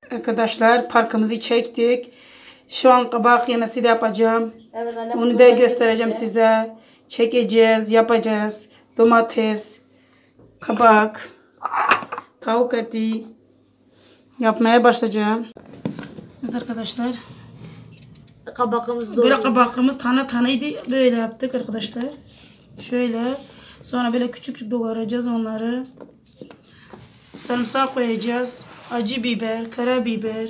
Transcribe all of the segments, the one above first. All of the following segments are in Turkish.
Arkadaşlar parkımızı çektik. Şu an kabak yemesi de yapacağım. Evet anne. Onu da göstereceğim size. Çekeceğiz, yapacağız. Domates, kabak, tavuk eti yapmaya başlayacağım. Evet arkadaşlar. Kabakımız Böyle kabakımız tane taneydi. Böyle yaptık arkadaşlar. Şöyle. Sonra böyle küçük küçük doğrayacağız onları. Sarımsak koyacağız. Acı biber, karabiber,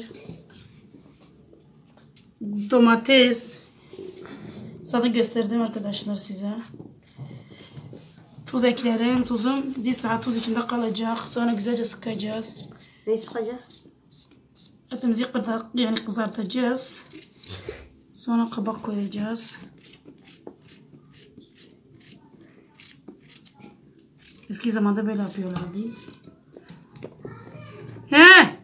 domates. Zaten gösterdim arkadaşlar size. Tuz eklerim. Tuzum 1 saat tuz içinde kalacak. Sonra güzelce sıkacağız. Ne sıkacağız? Etimizi kızartacağız. Sonra kabak koyacağız. Eski zamanda böyle yapıyorlardı. He!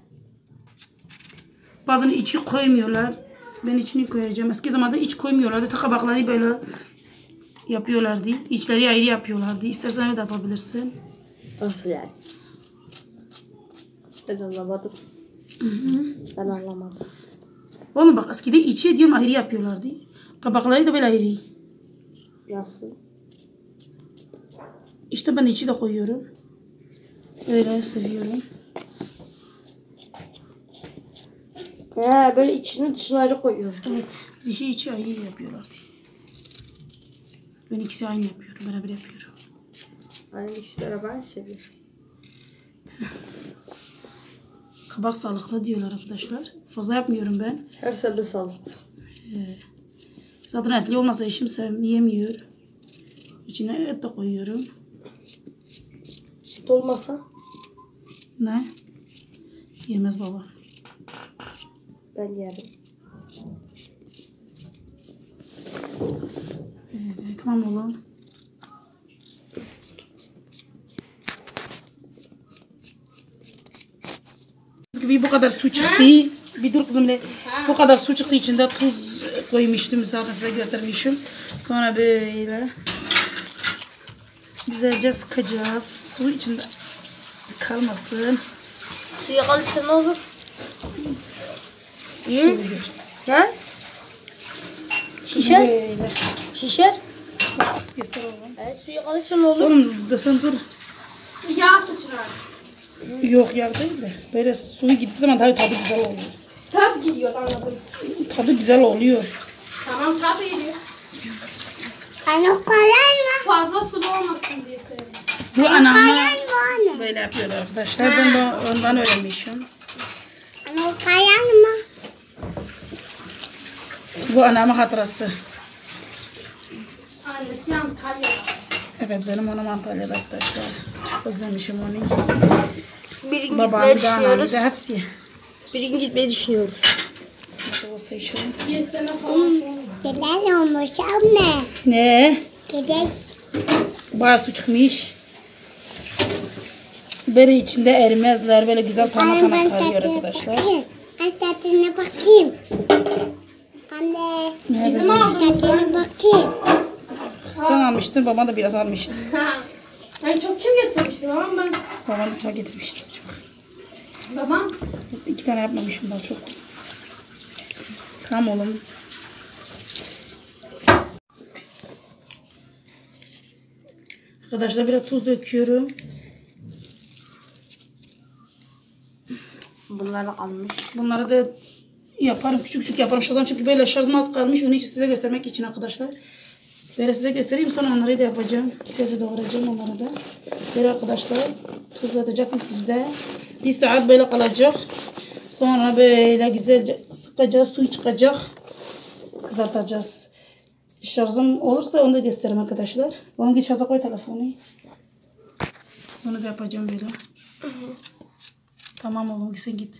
Bazen içi koymuyorlar. Ben içini koyacağım. Eski zamanda iç koymuyorlardı. Ta kabakları böyle yapıyorlardı. İçleri ayrı yapıyorlardı. İstersen öyle de yapabilirsin. Nasıl yani? Ben anlamadım. Ben anlamadım. Oğlum bak eskide içi diyorum ayrı yapıyorlardı. Kabakları da böyle ayrı. Nasıl? İşte ben içi de koyuyorum. Öyle seviyorum. He böyle içini dışına ayrı koyuyor. Evet. Dışı içi ayrı yapıyorlardı. Ben ikisi aynı yapıyorum. Beraber yapıyorum. Annem ikisi beraber seviyor. Kabak sağlıklı diyorlar arkadaşlar. Fazla yapmıyorum ben. Her sene sağlıklı. Zaten etli olmasa eşim yemiyor. İçine et de koyuyorum. Süt olmasa? Ne? Yemez baba. Ben yerim. Tamam oğlum. Gibi bu kadar su çıktı. Bir dur kızım ne? Bu kadar su çıktı, içinde tuz koymuştum. Zaten size göstermişim. Sonra böyle güzelce sıkacağız. Su içinde kalmasın. Suya kalırsa ne olur? Şöyle. He? Şişer. Böyle. Şişer. Göster oğlum. Suya kalırsa ne olur? Oğlum da sen dur. Yağ sıçrar. Yok ya değil de. Böyle suyu gittiği zaman daha tadı güzel oluyor. Tat geliyor anladım. Tadı güzel oluyor. Tamam tat geliyor. Ano kolay mı? Fazla sulu olmasın diye söyledim. Bu anamı Kolay mı? böyle yapıyor arkadaşlar. Ben de ondan öğrenmişim. Ano kolay mı? Bu anamın hatırası. Annesi Antalya'da. Evet benim anam Antalya'da arkadaşlar. Özlemişim onu. Bir gün Babam gitmeyi da anam düşünüyoruz. da hepsi. Bir gün gitmeyi düşünüyoruz. Kısmet olsa inşallah. Bir sene falan sonra. Güzel olmuş anne. Ne? Güzel. Bayağı su çıkmış. Böyle içinde erimezler. Böyle güzel Anne parmak ben kalıyor tadına arkadaşlar. bakayım. Ben tadına bakayım. Anne. Bizim aldığımız. Tadına bakayım. Sen almıştın, baban da biraz almıştı. Ben çok kim getirmiştim ama ben. Babam bıçak getirmişti çok. Babam. 2 tane yapmamışım daha çok. Tamam oğlum. Arkadaşlar biraz tuz döküyorum. Bunlar almış. Bunları da yaparım. Küçük küçük yaparım. Şuradan çünkü böyle şarjım az kalmış. Onu size göstermek için arkadaşlar. Böyle size göstereyim. Sonra onları da yapacağım. Gözü doğrayacağım onları da. Böyle arkadaşlar tuzlatacaksınız siz de. 1 saat böyle kalacak. Sonra böyle güzelce sıkacağız. Suyu çıkacak. Kızartacağız. Şarjım olursa onu da gösteririm arkadaşlar. Onun git şarja koy telefonu. Onu da yapacağım böyle. Tamam oğlum sen git.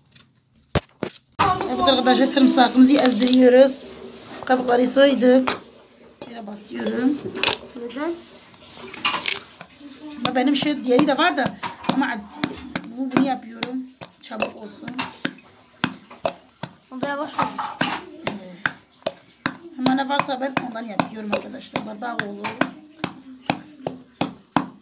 Evet arkadaşlar sarımsakımızı ezdiriyoruz. Kabukları soyduk. Böyle basıyorum. Neden? Ama benim diğeri de var da ama bunu yapıyorum. Çabuk olsun. O da yavaş olsun. Ama ne varsa ben ondan yapıyorum arkadaşlar. Bardağı olur.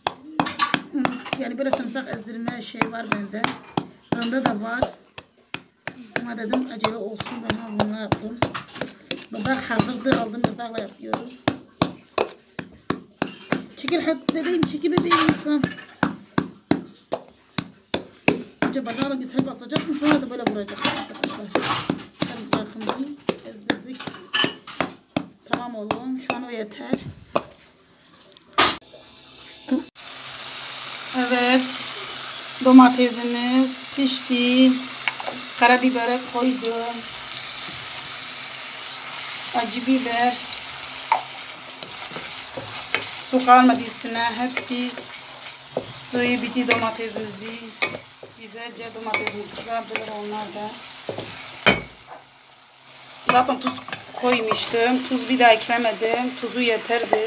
Yani böyle sarımsak ezdirme şey var bende. Bende de var. Ama dedim acele olsun, ben bununla yaptım. Bıdak hazırdı, aldım bıdakla yapıyorum. Çekil hadi bebeğim, çekil bebeğim insan. Önce bıdakla güzel basacaksın, sonra da böyle vuracaksın arkadaşlar. Sarımsakımızı ezdirdik. Tamam oğlum, şu an o yeter. Evet, domatesimiz pişti. Karabiberi koydum. Acı biber. Su kalmadı üstüne. Hepsi suyu bitti domatesimizi. Güzelce domatesimizi kızardılar onlar da. Zaten tuz koymuştum. Tuz bir daha eklemedim. Tuzu yeterdir.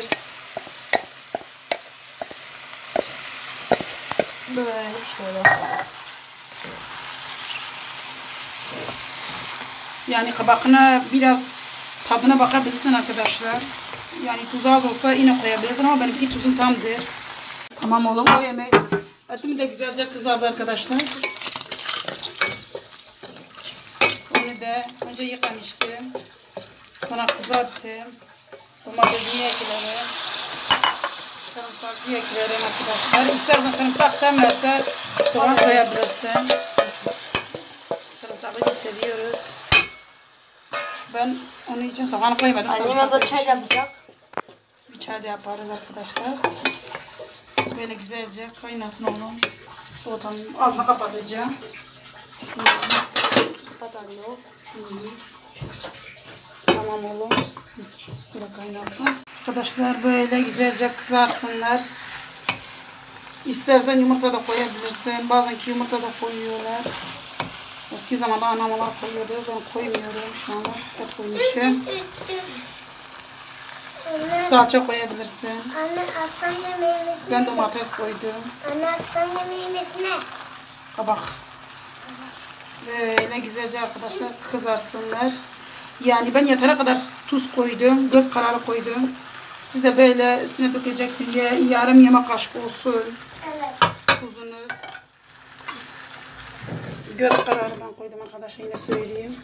Böyle şöyle yaparız. Yani kabakına biraz tadına bakabilirsin arkadaşlar. Yani tuz az olsa yine koyabilirsin ama benimki tuzum tamdır. Tamam oğlum, o yemek. Etimi de güzelce kızardı arkadaşlar. Onu da önce yıkamıştım. Sonra kızarttım. Domatesini eklerim. Sarımsaklı eklerim arkadaşlar. İstersen sarımsak sevmezsen soğan koyabilirsin. Sarımsaklı seviyoruz. Ben onun için soğan koymadım. Anneme de çay yapacak. Bir çay da yaparız arkadaşlar. Böyle güzelce kaynasın oğlum. Oradan ağzını kapatacağım. Kapat anne o. Tamam oğlum. Böyle kaynasın. Arkadaşlar böyle güzelce kızarsınlar. İstersen yumurta da koyabilirsin. Bazenki yumurta da koyuyorlar. Eski zamanda anamalar koyuyordu. Ben koymuyorum şu anda. Hep koymuşum. Salça koyabilirsin. Anne akşam yemeğimiz ne? Ben domates koydum. Anne akşam yemeğimiz ne? Kabak. Böyle güzelce arkadaşlar kızarsınlar. Yani ben yeteri kadar tuz koydum. Göz kararı koydum. Siz de böyle üstüne dökeceksin diye yarım yemek kaşığı olsun. Evet. Tuzunuz. Göz kararı ben koydum arkadaşlar, yine söyleyeyim.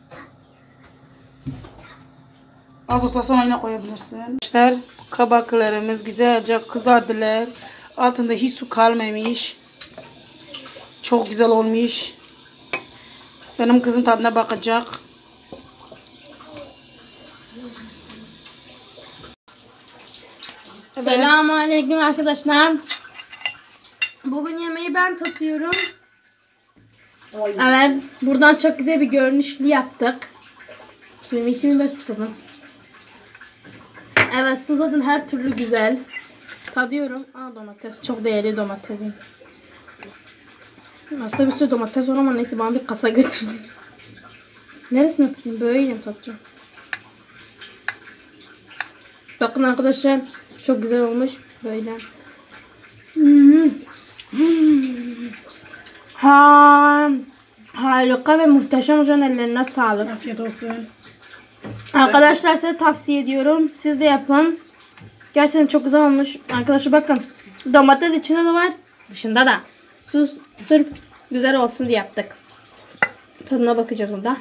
Az olsa sonra yine koyabilirsin. Arkadaşlar kabaklarımız güzelce kızardılar. Altında hiç su kalmamış. Çok güzel olmuş. Benim kızım tadına bakacak. Evet. Selamünaleyküm arkadaşlar. Bugün yemeği ben tatıyorum. Evet, buradan çok güzel bir görünüşlü yaptık. Suyumu içimi ve susadım. Evet, susadın her türlü güzel. Tadıyorum. Aa, domates. Çok değerli domatesim. Aslında bir sürü domates var ama neyse, bana bir kasa getirdim. Neresine tutayım? Böyle mi tatacağım? Bakın arkadaşlar, çok güzel olmuş. Böyle. Harika ve muhteşem, hocam ellerine sağlık. Afiyet olsun. Arkadaşlar size tavsiye ediyorum. Siz de yapın. Gerçekten çok güzel olmuş. Arkadaşlar bakın. Domates içinde de var. Dışında da. Sırf güzel olsun diye yaptık. Tadına bakacağız burada.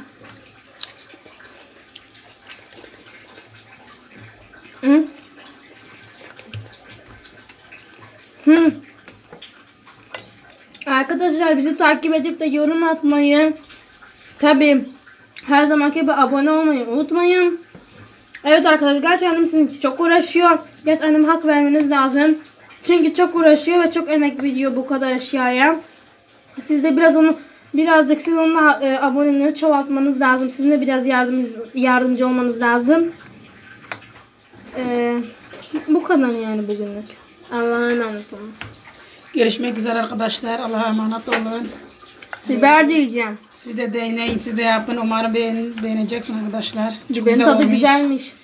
Arkadaşlar bizi takip edip de yorum atmayı, tabii her zamanki gibi abone olmayı unutmayın. Evet arkadaşlar, gerçi annem sizin için çok uğraşıyor. Gerçi annem hak vermeniz lazım. Çünkü çok uğraşıyor ve çok emek veriyor bu kadar eşyaya. Siz de birazcık siz onunla aboneleri çoğaltmanız lazım. Sizin de biraz yardımcı olmanız lazım. Bu kadar yani bugünlük. Allah'a emanet olun. Görüşmek üzere arkadaşlar. Allah'a emanet olun. Biber de yiyeceğim. Siz de deneyin, siz de yapın. Umarım beğeneceksiniz arkadaşlar. Çok Biberin güzel tadı olmuş. güzelmiş.